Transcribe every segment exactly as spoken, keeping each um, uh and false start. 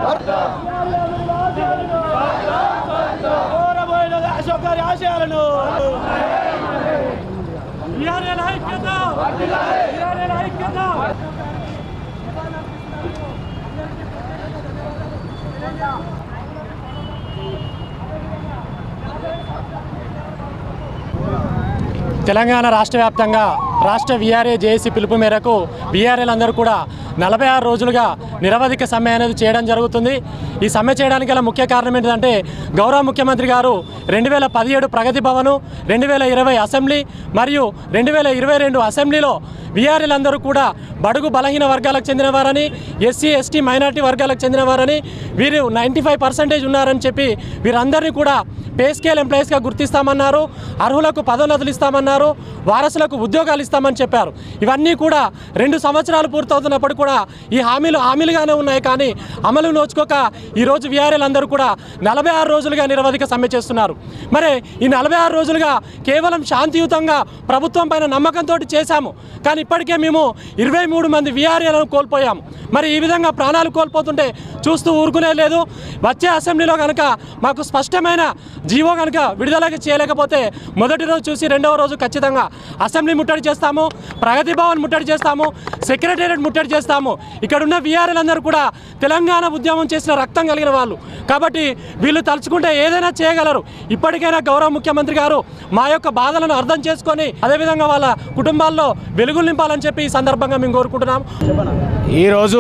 తెలంగాణ రాష్ట్ర వ్యాప్తంగా రాష్ట్ర వీఆర్ఏ జేఏసీ పిలుపు మేరకు వీఆర్ఏలు అందరూ కూడా నలభై ఆరు రోజులుగా నిరవధిక సమ్మె అనేది చేయడం జరుగుతుంది. ఈ సమ్మె చేయడానికి గల ముఖ్య కారణం ఏంటంటే గౌరవ ముఖ్యమంత్రి గారు రెండు వేల పదిహేడు ప్రగతి భవను, రెండు వేల ఇరవై అసెంబ్లీ మరియు రెండు వేల ఇరవై రెండు అసెంబ్లీలో వీఆర్ఏలందరూ కూడా బడుగు బలహీన వర్గాలకు చెందినవారని, ఎస్సీ ఎస్టీ మైనార్టీ వర్గాలకు చెందినవారని, వీరు నైంటీ ఫైవ్ పర్సెంటేజ్ ఉన్నారని చెప్పి వీరందరినీ కూడా పే స్కేల్ ఎంప్లాయీస్గా గుర్తిస్తామన్నారు, అర్హులకు పదోన్నతులు ఇస్తామన్నారు, వారసులకు ఉద్యోగాలు ఇస్తామని చెప్పారు. ఇవన్నీ కూడా రెండు సంవత్సరాలు పూర్తవుతున్నప్పుడు కూడా ఈ హామీలు హామీలుగానే ఉన్నాయి, కానీ అమలు నోచుకోక ఈరోజు వీఆర్ఏలందరూ కూడా నలభై ఆరు రోజులుగా నిరవధిక సమ్మె చేస్తున్నారు. మరి ఈ నలభై ఆరు రోజులుగా కేవలం శాంతియుతంగా ప్రభుత్వం పైన నమ్మకంతో చేశాము, కానీ ఇప్పటికే మేము ఇరవై మూడు మంది వీఆర్ఏలను కోల్పోయాము. మరి ఈ విధంగా ప్రాణాలు కోల్పోతుంటే చూస్తూ ఊరుకునే లేదు. వచ్చే అసెంబ్లీలో కనుక మాకు స్పష్టమైన జీవో కనుక విడుదల చేయలేకపోతే మొదటి రోజు చూసి రెండవ రోజు ఖచ్చితంగా అసెంబ్లీ ముట్టడి చేస్తాము, ప్రగతి భవన్ ముట్టడి చేస్తాము, సెక్రటేరియట్ ముట్టడి చేస్తాము. ఇక్కడ ఉన్న వీఆర్ఏలందరూ కూడా తెలంగాణ ఉద్యమం చేసిన రక్తం కలిగిన వాళ్ళు కాబట్టి వీళ్ళు తలుచుకుంటే ఏదైనా చేయగలరు. ఇప్పటికైనా గౌరవ ముఖ్యమంత్రి గారు మా యొక్క బాధలను అర్థం చేసుకొని అదేవిధంగా వాళ్ళ కుటుంబాల్లో వెలుగులు నింపాలని చెప్పి ఈ సందర్భంగా మేము కోరుకుంటున్నాం. ఈరోజు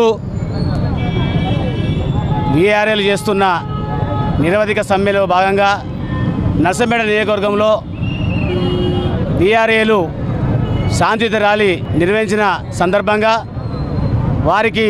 వీఆర్ఏలు చేస్తున్న నిరవధిక సమ్మెలో భాగంగా నర్సంపేట నియోజకవర్గంలో వీఆర్ఏలు శాంతియుత ర్యాలీ నిర్వహించిన సందర్భంగా వారికి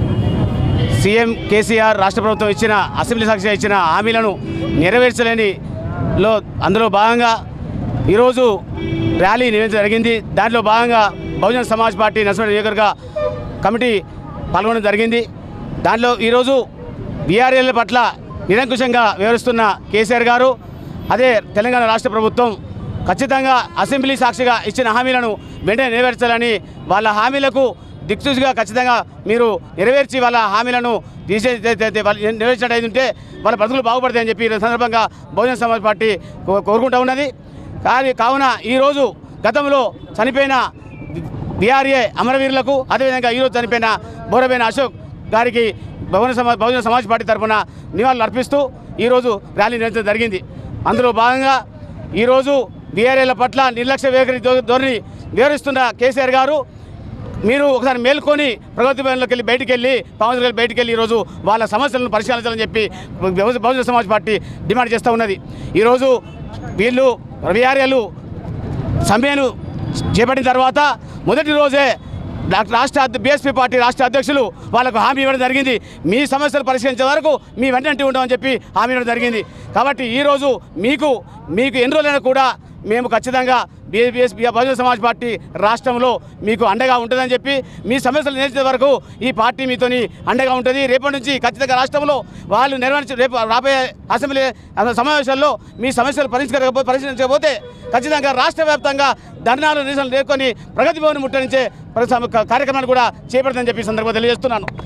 సీఎం కేసీఆర్ రాష్ట్ర ప్రభుత్వం ఇచ్చిన అసెంబ్లీ సాక్షిగా ఇచ్చిన హామీలను నెరవేర్చలేనిలో అందులో భాగంగా ఈరోజు ర్యాలీ నిర్వహించడం జరిగింది. దాంట్లో భాగంగా బహుజన సమాజ్ పార్టీ నర్సంపేట నియోజకవర్గ కమిటీ పాల్గొనడం జరిగింది. దాంట్లో ఈరోజు వీఆర్ఏల పట్ల నిరంకుశంగా వ్యవహరిస్తున్న కేసీఆర్ గారు అదే తెలంగాణ రాష్ట్ర ప్రభుత్వం ఖచ్చితంగా అసెంబ్లీ సాక్షిగా ఇచ్చిన హామీలను వెంటనే నెరవేర్చాలని, వాళ్ళ హామీలకు దిక్సూచిగా ఖచ్చితంగా మీరు నెరవేర్చి వాళ్ళ హామీలను తీసే నెరవేర్చినట్టు ఉంటే వాళ్ళ బ్రతుకులు బాగుపడతాయని చెప్పి ఈ సందర్భంగా బహుజన సమాజ్ పార్టీ కోరుకుంటూ ఉన్నది. కానీ కావున ఈరోజు గతంలో చనిపోయిన వీఆర్ఏ అమరవీరులకు అదేవిధంగా ఈరోజు చనిపోయిన బోరబేన అశోక్ గారికి బహుజన సమాజ్ బహుజన సమాజ్ పార్టీ తరఫున నివాళులు అర్పిస్తూ ఈరోజు ర్యాలీ నిర్వహించడం జరిగింది. అందులో భాగంగా ఈరోజు వీఆర్ఏల పట్ల నిర్లక్ష్య వైఖరి ధోరణి వివరిస్తున్న కేసీఆర్ గారు మీరు ఒకసారి మేల్కొని ప్రగతి భవన్లోకి వెళ్ళి బయటికి వెళ్ళి పవన్ వెళ్ళి బయటికి వెళ్ళి ఈరోజు వాళ్ళ సమస్యలను పరిశీలించాలని చెప్పి బహుజన సమాజ్ పార్టీ డిమాండ్ చేస్తూ ఉన్నది. ఈరోజు వీళ్ళు వీఆర్ఏలు సమ్మెను చేపట్టిన తర్వాత మొదటి రోజే రాష్ట్ర బీఎస్పీ పార్టీ రాష్ట్ర అధ్యక్షులు వాళ్ళకు హామీ ఇవ్వడం జరిగింది. మీ సమస్యలు పరిష్కరించే వరకు మీ వెంటనే ఉండమని చెప్పి హామీ ఇవ్వడం జరిగింది. కాబట్టి ఈరోజు మీకు మీకు ఎన్ని రోజులైనా కూడా మేము ఖచ్చితంగా బీఎస్పీ బహుజన సమాజ్ పార్టీ రాష్ట్రంలో మీకు అండగా ఉంటుందని చెప్పి మీ సమస్యలు నేర్చే వరకు ఈ పార్టీ మీతోని అండగా ఉంటుంది. రేపటి నుంచి ఖచ్చితంగా రాష్ట్రంలో వాళ్ళు నిర్వహించి రేపు రాబోయే అసెంబ్లీ సమావేశాల్లో మీ సమస్యలు పరిష్కరించకపోతే పరిశీలించకపోతే ఖచ్చితంగా రాష్ట్ర వ్యాప్తంగా ధర్నాలు నిరసనలు నేర్కొని ప్రగతి భవన్ ముట్టడించే కార్యక్రమాన్ని కూడా చేపడతానని చెప్పి సందర్భంగా తెలియజేస్తున్నాను.